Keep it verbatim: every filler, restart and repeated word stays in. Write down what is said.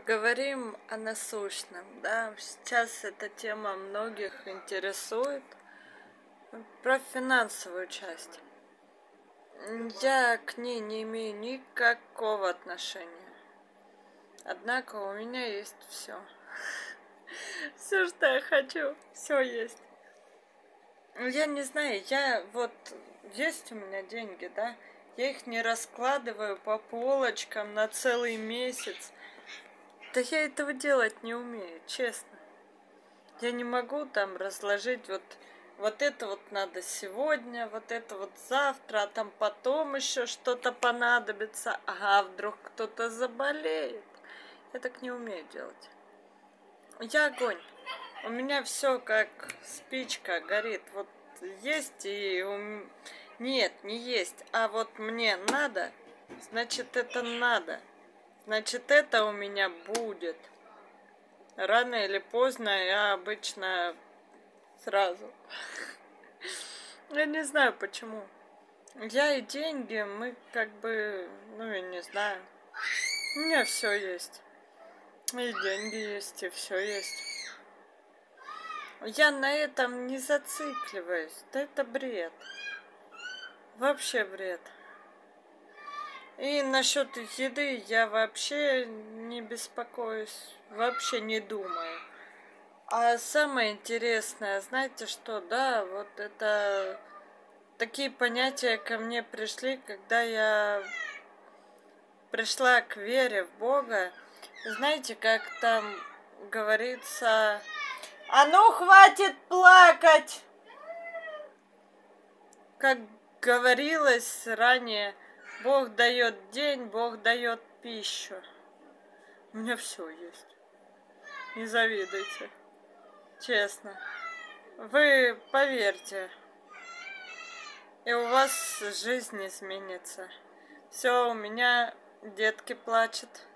Поговорим о насущном, да, сейчас эта тема многих интересует, про финансовую часть. Я к ней не имею никакого отношения, однако у меня есть все. Все, что я хочу, все есть. Я не знаю, я вот, есть у меня деньги, да, я их не раскладываю по полочкам на целый месяц. Да я этого делать не умею, честно. Я не могу там разложить вот, вот это вот надо сегодня, вот это вот завтра, а там потом еще что-то понадобится. Ага, вдруг кто-то заболеет. Я так не умею делать. Я огонь. У меня все как спичка горит. Вот есть и... ум- Нет, не есть. А вот мне надо, значит это надо. Значит это у меня будет. Рано или поздно я обычно сразу. Я не знаю почему. Я и деньги, мы как бы, ну я не знаю. У меня все есть. И деньги есть, и все есть. Я на этом не зацикливаюсь. Да это бред. Вообще бред. И насчет еды я вообще не беспокоюсь. Вообще не думаю. А самое интересное, знаете что, да, вот это такие понятия ко мне пришли, когда я пришла к вере в Бога. Знаете, как там говорится, а ну хватит плакать! Как говорилось ранее, Бог дает день, Бог дает пищу. У меня все есть. Не завидуйте. Честно. Вы поверьте, и у вас жизнь изменится. Все, у меня детки плачут.